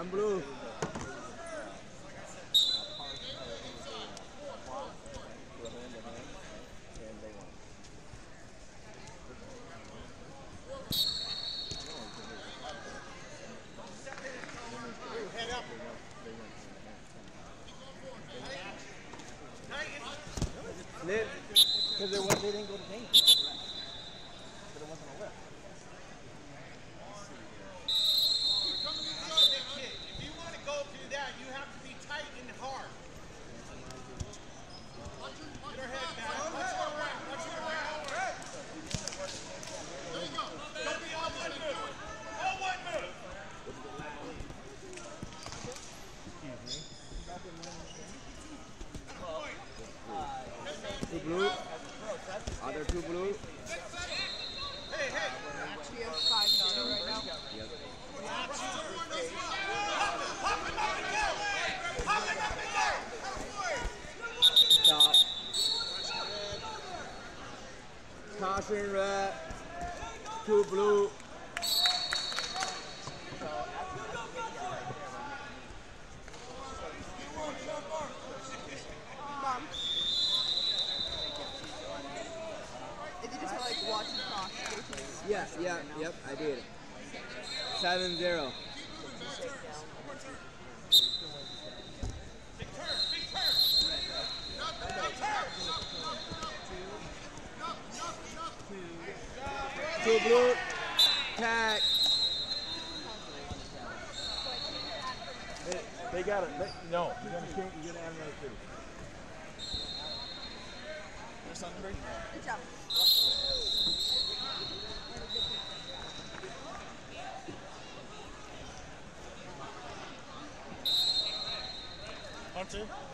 One blue. Head up. Slip. Because they didn't go to paint. But it wasn't a lip. If you want to go through that, you have to be tight and hard. Get her head back. Watch her around. Watch her around. There you go. Don't be all one move. All one move. Two blue. Other two blue. Hey, hey. We have 5-0 right now. Yep. Stop. Caution red. Two blue. Mom. Did you just like watch the clock? Yep, I did. 7-0. Two blue. Tag. They got it. No, you're gonna add another two. Good job. Hunter.